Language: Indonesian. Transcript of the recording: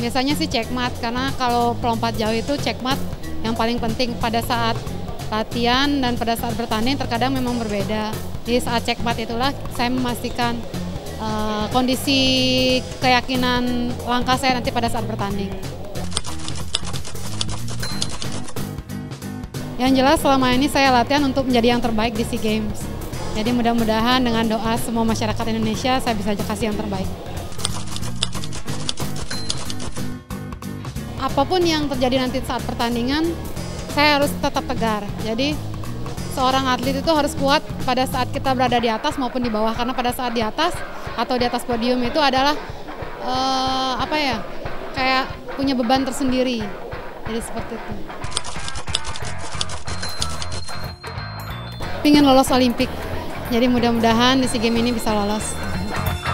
Biasanya sih checkmat, karena kalau pelompat jauh itu checkmat yang paling penting pada saat latihan dan pada saat bertanding terkadang memang berbeda. Di saat checkmat itulah saya memastikan kondisi keyakinan langkah saya nanti pada saat bertanding. Yang jelas selama ini saya latihan untuk menjadi yang terbaik di SEA Games. Jadi mudah-mudahan dengan doa semua masyarakat Indonesia saya bisa kasih yang terbaik. Apapun yang terjadi nanti saat pertandingan, saya harus tetap tegar. Jadi seorang atlet itu harus kuat pada saat kita berada di atas maupun di bawah. Karena pada saat di atas atau di atas podium itu adalah kayak punya beban tersendiri. Jadi seperti itu. Pengen lolos Olimpik. Jadi mudah-mudahan di SEA Games ini bisa lolos.